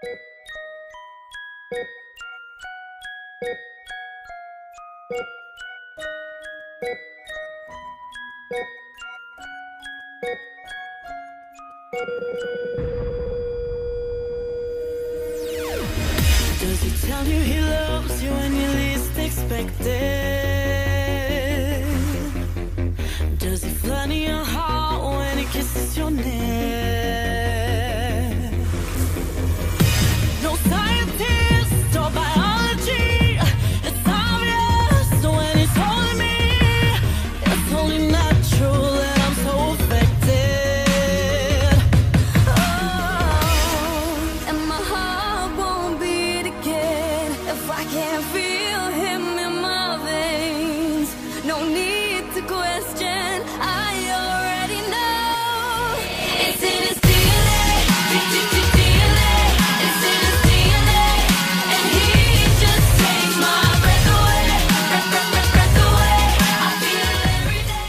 Does he tell you he loves you when you least expect it? Does he flirt in your heart when he kisses your neck? No scientist or biology, it's obvious when he's holding me. It's only natural that I'm so affected. Oh, and my heart won't beat again if I can't feel him in my veins. No need to question, I already know. It's in his DNA, DNA. It's in his DNA, and he just takes my breath away, breath away. I feel it every day.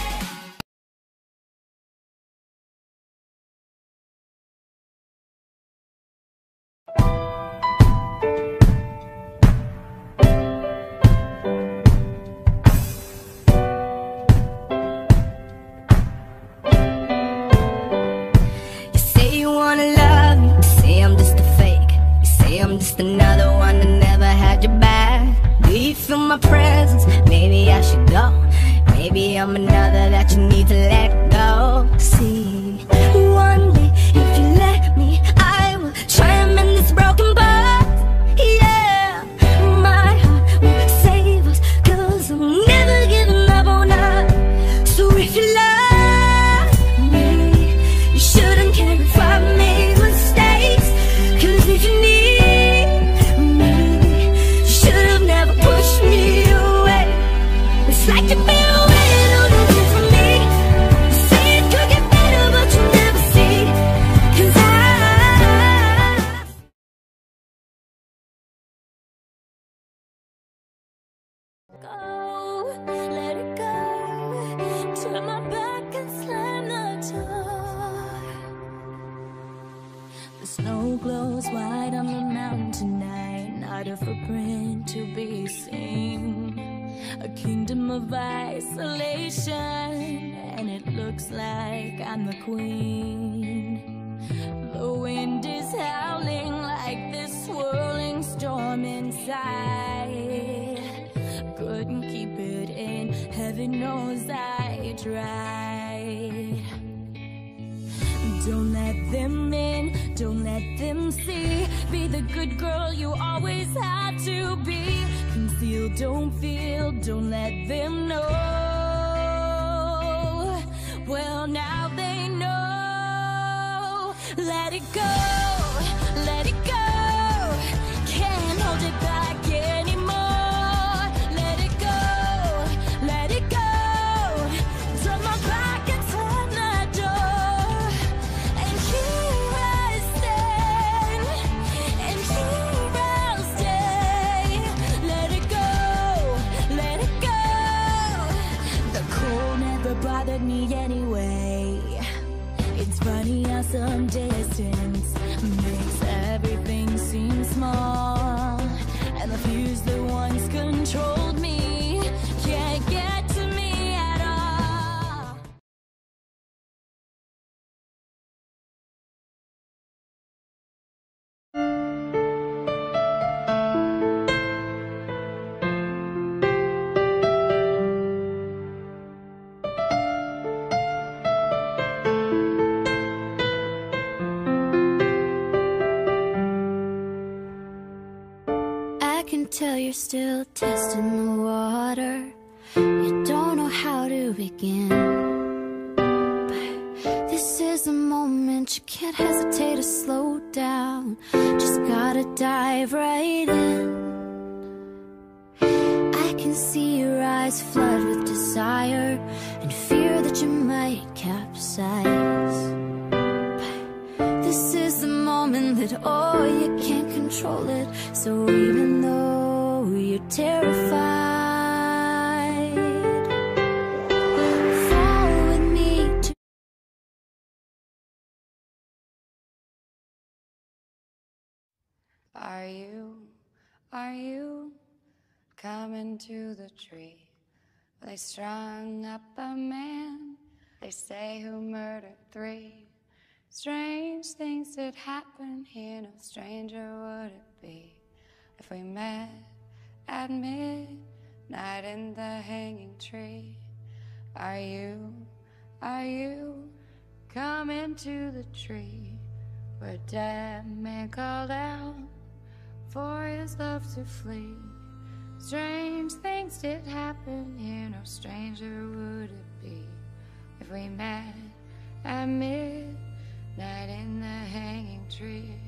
You say you wanna love me, you say I'm just a fake. You say I'm just another one that never had your back. Do you feel my presence? Maybe I should go. Maybe I'm another that you need to let go. See, one day if you let me, I will try and mend this broken part. Yeah, my heart will save us, 'cause I'm never giving up on us. So if you love me, you shouldn't care if I made mistakes. 'Cause if you need me, you should have never pushed me away. It's like you've been waiting on nothing from me. You say it could get better, but you never see. 'Cause I go, let it go. Turn my back and slam the door. The snow glows white on the mountain tonight, not a footprint to be seen. A kingdom of isolation, and it looks like I'm the queen. The wind is howling like this swirling storm inside. Couldn't keep it in, heaven knows I tried. Don't let them in, don't let them see. Be the good girl you always had to be. Conceal, don't feel, don't let them know. Well, now they know. Let it go, let it go. Can't hold it back anymore. Let it go, let it go. Turn my back and slam that door. And here I stand, and here I'll stay. Let it go, let it go. The cold never bothered me anyway. It's funny how some distance makes everything seem small. And the fears that once controlled me can't get to me at all. I can tell you're still testing the water. You don't know how to begin. But this is the moment, you can't hesitate to slow down. Just gotta dive right in. I can see your eyes flood with desire and fear that you might capsize. But this is the moment that, oh, you can't control it. So even though you're terrified, fall with me to Are you coming to the tree? They strung up a man, they say, who murdered 3. Strange things did happen here, no stranger would it be if we met at midnight in the hanging tree. Are you coming to the tree where a dead man called out for his love to flee? Strange things did happen here, no stranger would it be if we met at midnight in the hanging tree.